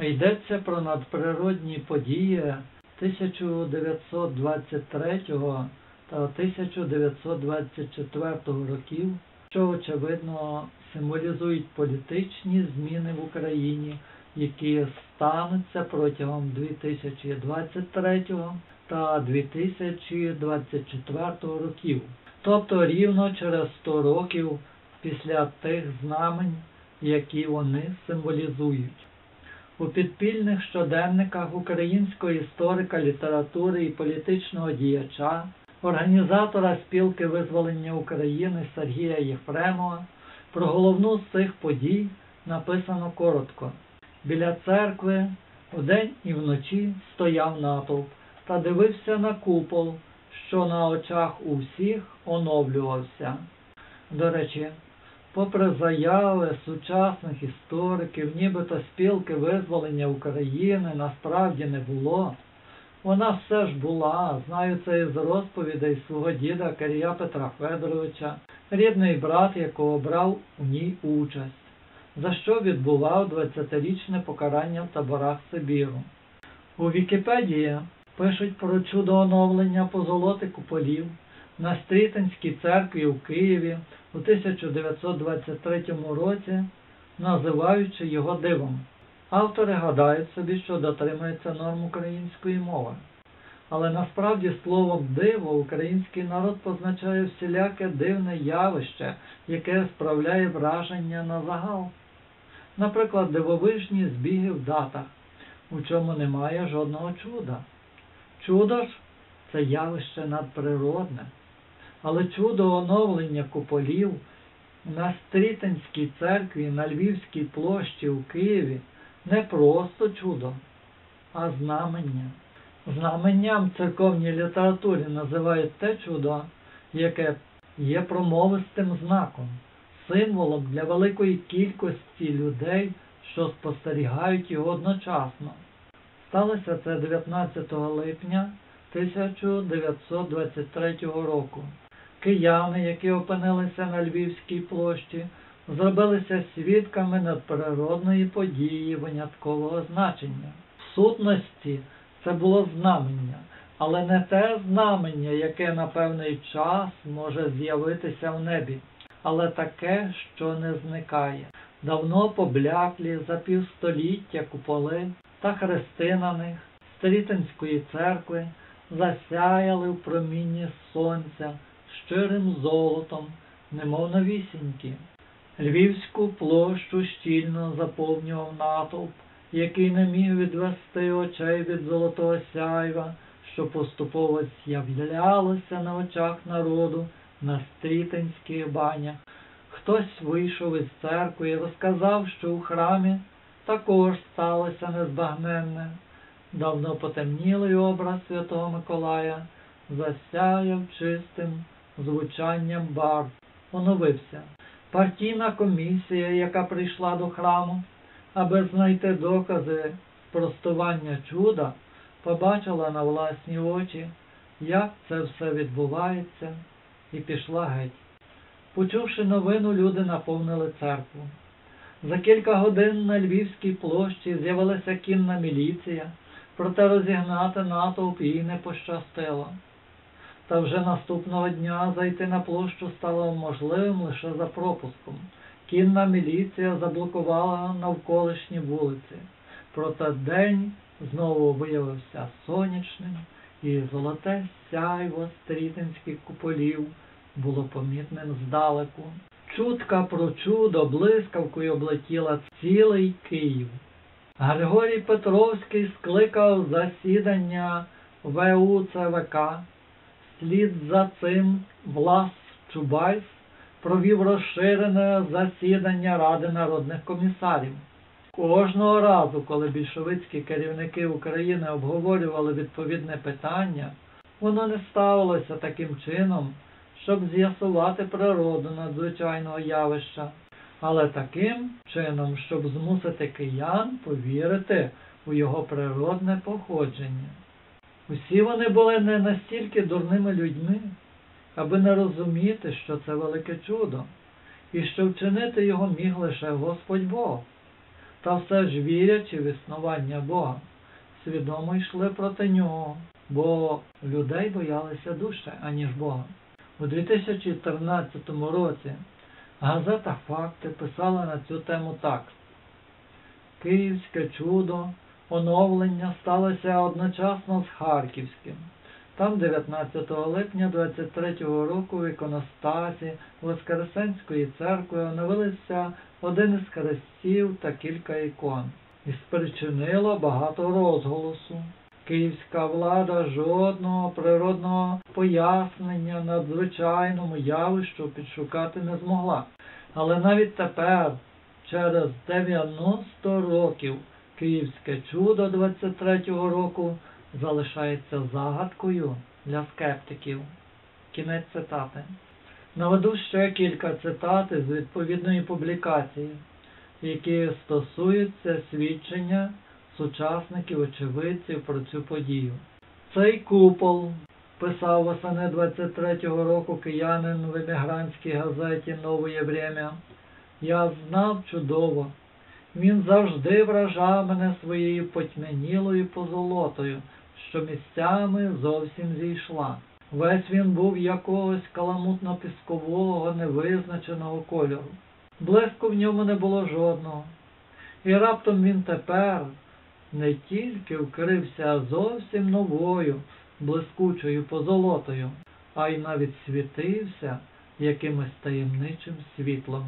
Йдеться про надприродні події 1923 та 1924 років, що очевидно символізують політичні зміни в Україні, які стануться протягом 2023 та 2024 років, тобто рівно через 100 років після тих знамень, які вони символізують. У підпільних щоденниках українського історика літератури і політичного діяча, організатора спілки визволення України Сергія Єфремова, про головну з цих подій написано коротко. Біля церкви вдень і вночі стояв натовп та дивився на купол, що на очах у всіх оновлювався. До речі, попри заяви сучасних істориків, нібито спілки визволення України насправді не було, вона все ж була, знаю це із розповідей свого діда Кирія Петра Федоровича, рідний брат якого брав у ній участь, за що відбував 20-річне покарання в таборах Сибіру. У Вікіпедії пишуть про чудо оновлення позолоти куполів на Стрітинській церкві у Києві у 1923 році, називаючи його дивом. Автори гадають собі, що дотримуються норм української мови. Але насправді словом «диво» український народ позначає всіляке дивне явище, яке справляє враження на загал. Наприклад, дивовижні збіги в датах, у чому немає жодного чуда. Чудо ж – це явище надприродне. Але чудо оновлення куполів на Стрітинській церкві на Львівській площі у Києві не просто чудо, а знамення. Знаменням в церковній літературі називають те чудо, яке є промовистим знаком, символом для великої кількості людей, що спостерігають його одночасно. Сталося це 19 липня 1923 року. Кияни, які опинилися на Львівській площі, зробилися свідками надприродної події виняткового значення. В сутності це було знамення, але не те знамення, яке на певний час може з'явитися в небі, але таке, що не зникає. Давно побляклі за півстоліття куполи та хрести на них Стрітинської церкви засяяли в промінні сонця щирим золотом, немов новісінькі. Львівську площу щільно заповнював натовп, який не міг відвести очей від золотого сяйва, що поступово з'являлося на очах народу на Стрітинських банях. Хтось вийшов із церкви і розказав, що у храмі також сталося незбагненне. Давно потемнілий образ Святого Миколая засяяв чистим звучанням барв, оновився. Партійна комісія, яка прийшла до храму, аби знайти докази спростування чуда, побачила на власні очі, як це все відбувається, і пішла геть. Почувши новину, люди наповнили церкву. За кілька годин на Львівській площі з'явилася кінна міліція, проте розігнати натовп їй не пощастило. Та вже наступного дня зайти на площу стало можливим лише за пропуском. Кінна міліція заблокувала навколишні вулиці. Проте день знову виявився сонячним, і золоте сяйво Стрітинських куполів було помітним здалеку. Чутка про чудо блискавкою облетіла цілий Київ. Григорій Петровський скликав засідання ВУЦВК. Слід за цим Влас Чубайс провів розширене засідання Ради народних комісарів. Кожного разу, коли більшовицькі керівники України обговорювали відповідне питання, воно не ставилося таким чином, щоб з'ясувати природу надзвичайного явища, але таким чином, щоб змусити киян повірити у його природне походження. Усі вони були не настільки дурними людьми, аби не розуміти, що це велике чудо, і що вчинити його міг лише Господь Бог. Та все ж вірячи в існування Бога, свідомо йшли проти нього, бо людей боялися дужче, аніж Бога. У 2013 році газета «Факти» писала на цю тему так. Київське чудо, оновлення сталося одночасно з Харківським. Там 19 липня 23 року в іконостасі Воскресенської церкви оновилися один із хрестів та кілька ікон. І спричинило багато розголосу. Київська влада жодного природного пояснення надзвичайному явищу підшукати не змогла. Але навіть тепер, через 90 років, київське чудо 23-го року залишається загадкою для скептиків. Кінець цитати. Наведу ще кілька цитат із відповідної публікації, які стосуються свідчення сучасників-очевидців про цю подію. Цей купол, писав восени 23-го року киянин в емігрантській газеті «Новое время», я знав чудово. Він завжди вражав мене своєю потьмянілою позолотою, що місцями зовсім зійшла. Весь він був якогось каламутно-піскового, невизначеного кольору. Блиску в ньому не було жодного. І раптом він тепер не тільки вкрився зовсім новою, блискучою позолотою, а й навіть світився якимось таємничим світлом.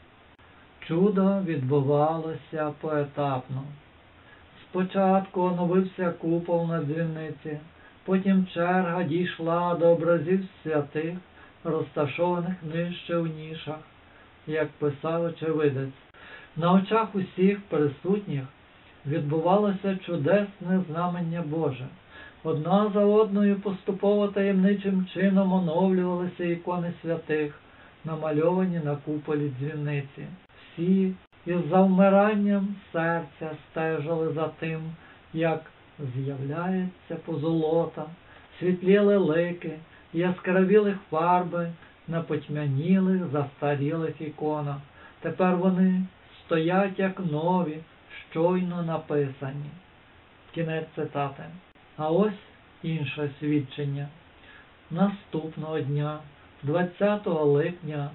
Чудо відбувалося поетапно. Спочатку оновився купол на дзвіниці, потім черга дійшла до образів святих, розташованих нижче в нішах, як писав очевидець. На очах усіх присутніх відбувалося чудесне знамення Боже. Одна за одною поступово таємничим чином оновлювалися ікони святих, намальовані на куполі дзвіниці. Всі із завмиранням серця стежили за тим, як з'являється позолота, світліли лики, яскравіли фарби на потьмянілих, застарілих іконах. Тепер вони стоять як нові, щойно написані. Кінець цитати. А ось інше свідчення. Наступного дня, 20 липня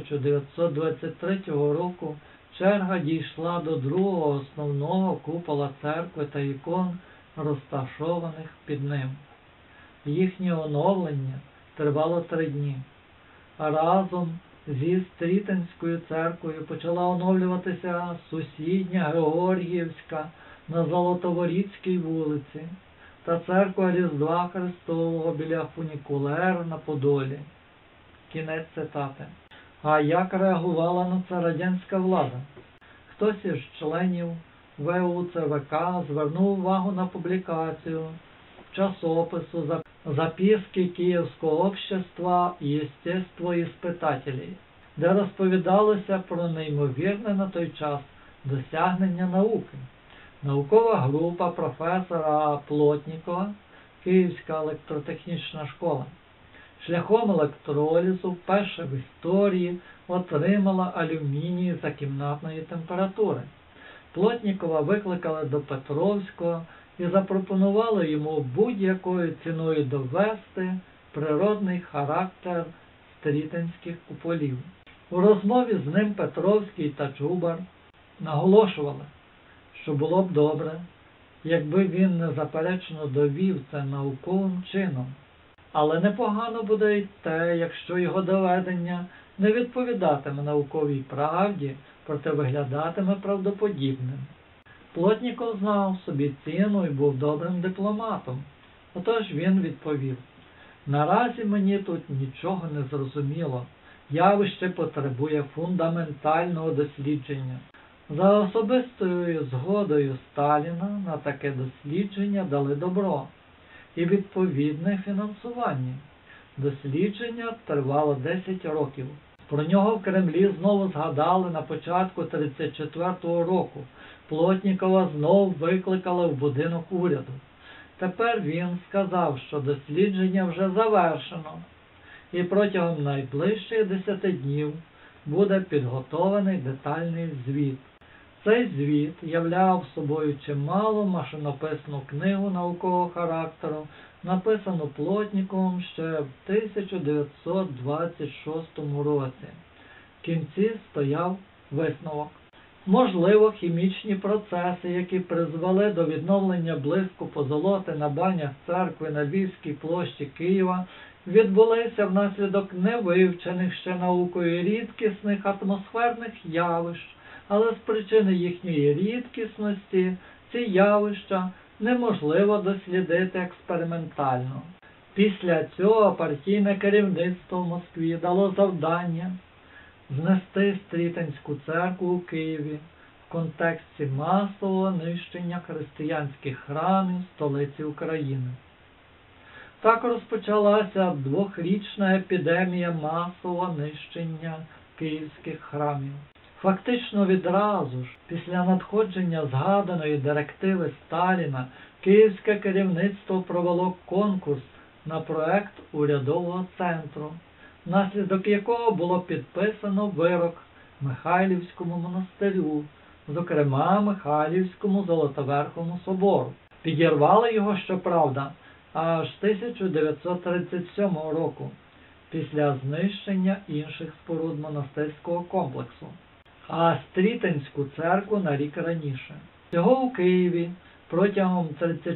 1923 року, черга дійшла до другого основного купола церкви та ікон, розташованих під ним. Їхнє оновлення тривало 3 дні. А разом зі Стрітинською церквою почала оновлюватися сусідня Георгіївська на Золотоворіцькій вулиці та церква Різдва Христового біля фунікулер на Подолі. Кінець цитати. А як реагувала на це радянська влада? Хтось із членів ВУЦВК звернув увагу на публікацію часопису «Записки Київського общества естествоіспитателей», де розповідалося про неймовірне на той час досягнення науки. Наукова група професора Плотнікова, Київська електротехнічна школа, шляхом електролізу вперше в історії отримала алюміній за кімнатної температури. Плотнікова викликали до Петровського і запропонували йому будь-якою ціною довести природний характер стрітинських куполів. У розмові з ним Петровський та Чубар наголошували, що було б добре, якби він незаперечно довів це науковим чином. Але непогано буде й те, якщо його доведення не відповідатиме науковій правді, проте виглядатиме правдоподібним. Плотніков знав собі ціну і був добрим дипломатом. Отож він відповів: «Наразі мені тут нічого не зрозуміло. Явище потребує фундаментального дослідження». За особистою згодою Сталіна на таке дослідження дали добро і відповідне фінансування. Дослідження тривало 10 років. Про нього в Кремлі знову згадали на початку 1934 року. Плотнікова знов викликали в будинок уряду. Тепер він сказав, що дослідження вже завершено, і протягом найближчих 10 днів буде підготовлений детальний звіт. Цей звіт являв собою чимало машинописну книгу наукового характеру, написану Плотніковим ще в 1926 році. В кінці стояв висновок. Можливо, хімічні процеси, які призвели до відновлення блиску позолоти на банях церкви на Львівській площі Києва, відбулися внаслідок невивчених ще наукою рідкісних атмосферних явищ, але з причини їхньої рідкісності ці явища неможливо дослідити експериментально. Після цього партійне керівництво в Москві дало завдання знести Стрітинську церкву у Києві в контексті масового нищення християнських храмів столиці України. Так розпочалася двохрічна епідемія масового нищення київських храмів. Фактично відразу ж, після надходження згаданої директиви Сталіна, київське керівництво провело конкурс на проект урядового центру, внаслідок якого було підписано вирок Михайлівському монастирю, зокрема Михайлівському Золотоверхому собору. Підірвали його, щоправда, аж 1937 року, після знищення інших споруд монастирського комплексу, а Стрітинську церкву на рік раніше. Всього у Києві протягом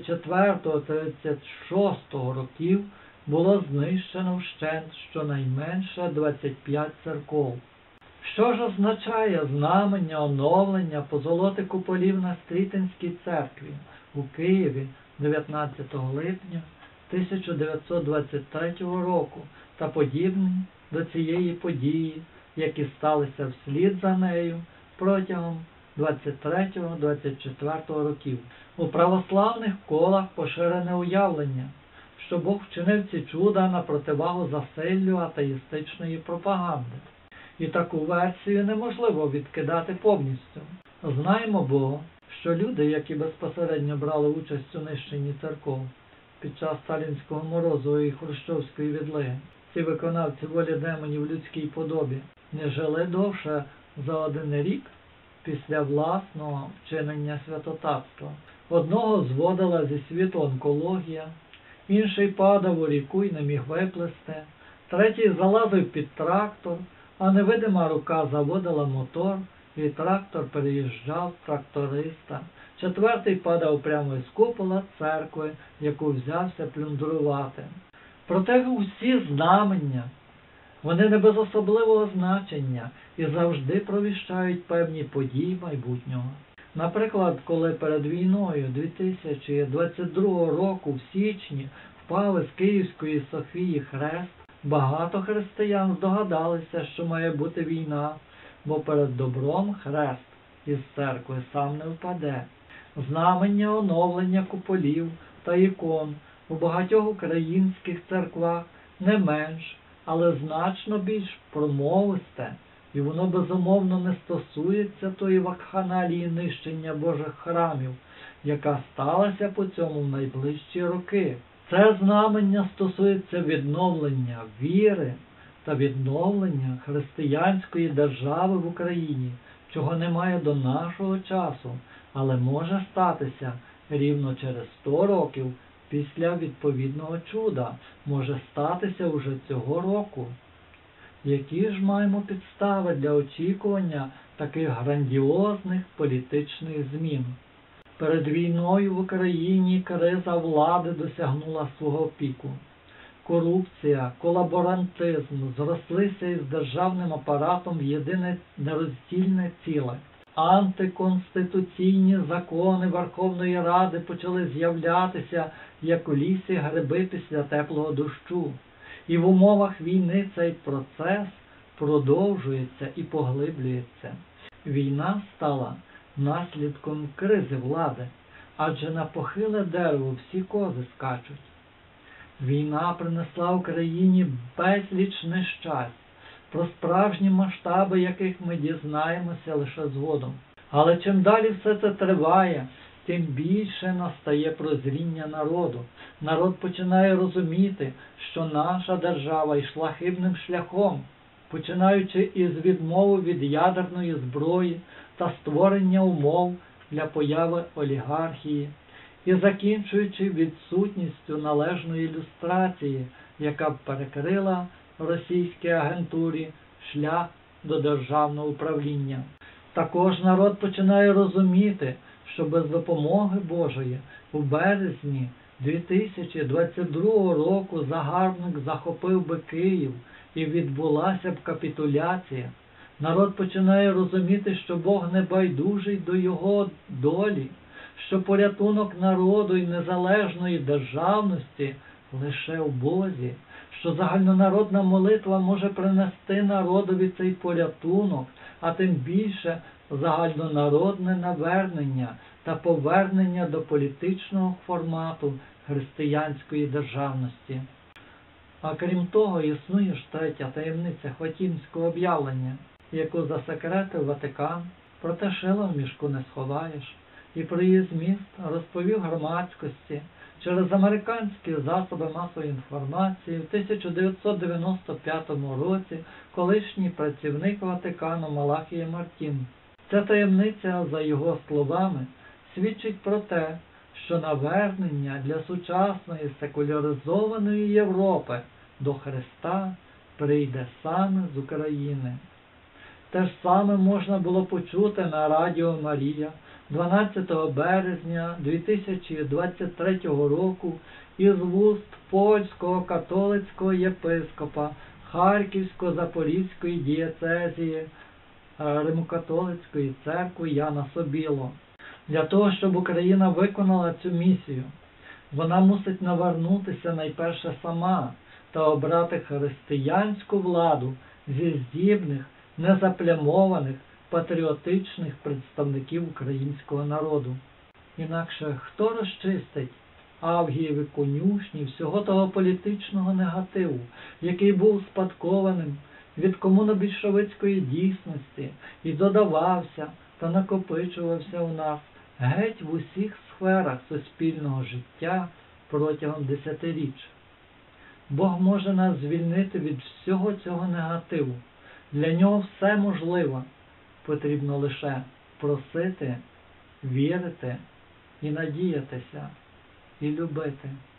34-36 років було знищено вщент щонайменше 25 церков. Що ж означає знамення оновлення позолоти куполів на Стрітинській церкві у Києві 19 липня 1923 року та подібні до цієї події, які сталися вслід за нею протягом 23-24 років? У православних колах поширене уявлення, що Бог вчинив ці чуда на противагу засиллю атеїстичної пропаганди. І таку версію неможливо відкидати повністю. Знаємо бо, що люди, які безпосередньо брали участь у нищенні церков під час сталінського морозу і хрущовської відлиги, ці виконавці волі демонів в людській подобі, не жили довше за 1 рік після власного вчинення святотатства. Одного зводила зі світу онкологія, інший падав у ріку й не міг виплисти, третій залазив під трактор, а невидима рука заводила мотор, і трактор переїжджав тракториста. Четвертий падав прямо із купола церкви, яку взявся плюндрувати. Проте усі знамення, вони не без особливого значення і завжди провіщають певні події майбутнього. Наприклад, коли перед війною 2022 року в січні впав із Київської Софії хрест, багато християн здогадалися, що має бути війна, бо перед добром хрест із церкви сам не впаде. Знамення оновлення куполів та ікон у багатьох українських церквах не менш, але значно більш промовисте, і воно безумовно не стосується тої вакханалії нищення Божих храмів, яка сталася по цьому в найближчі роки. Це знамення стосується відновлення віри та відновлення християнської держави в Україні, чого немає до нашого часу, але може статися рівно через 100 років після відповідного чуда, може статися уже цього року. Які ж маємо підстави для очікування таких грандіозних політичних змін? Перед війною в Україні криза влади досягнула свого піку. Корупція, колаборантизм зрослися із державним апаратом в єдине нероздільне ціле. Антиконституційні закони Верховної Ради почали з'являтися, як у лісі гриби після теплого дощу. І в умовах війни цей процес продовжується і поглиблюється. Війна стала наслідком кризи влади, адже на похиле дерево всі кози скачуть. Війна принесла Україні безліч нещасть, про справжні масштаби яких ми дізнаємося лише згодом. Але чим далі все це триває, тим більше настає прозріння народу. Народ починає розуміти, що наша держава йшла хибним шляхом, починаючи із відмови від ядерної зброї, та створення умов для появи олігархії, і закінчуючи відсутністю належної ілюстрації, яка б перекрила російській агентурі шлях до державного управління. Також народ починає розуміти, що без допомоги Божої у березні 2022 року загарбник захопив би Київ і відбулася б капітуляція. Народ починає розуміти, що Бог не байдужий до його долі, що порятунок народу і незалежної державності лише в Бозі, що загальнонародна молитва може принести народові цей порятунок, а тим більше загальнонародне навернення та повернення до політичного формату християнської державності. А крім того, існує ж третя таємниця Фатімського об'явлення, яку засекретив Ватикан, проте шила в мішку не сховаєш, і про її зміст розповів громадськості через американські засоби масової інформації в 1995 році колишній працівник Ватикану Малахія Мартін. Ця таємниця, за його словами, свідчить про те, що навернення для сучасної секуляризованої Європи до Христа прийде саме з України. Те ж саме можна було почути на Радіо Марія 12 березня 2023 року із вуст польського католицького єпископа Харківсько-Запорізької дієцезії Римо-католицької церкви Яна Собіло. Для того, щоб Україна виконала цю місію, вона мусить навернутися найперше сама та обрати християнську владу зі здібних, незаплямованих, патріотичних представників українського народу. Інакше хто розчистить Авгієві конюшні всього того політичного негативу, який був спадкованим від комунобільшовицької дійсності і додавався та накопичувався у нас геть в усіх сферах суспільного життя протягом десятиріч. Бог може нас звільнити від всього цього негативу. Для нього все можливо. Потрібно лише просити, вірити і надіятися, і любити.